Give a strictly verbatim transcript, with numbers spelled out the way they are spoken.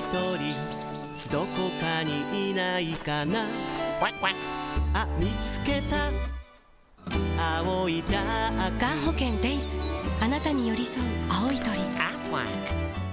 鳥どこかにいないかな。あ、見つけた青いダーク。 がん保険デイズ、あなたに寄り添う青い鳥。 アフラック